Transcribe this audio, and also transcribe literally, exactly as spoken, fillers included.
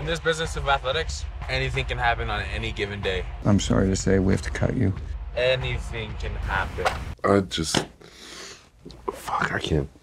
this business of athletics, anything can happen on any given day. I'm sorry to say we have to cut you. Anything can happen. I just... Fuck, I can't...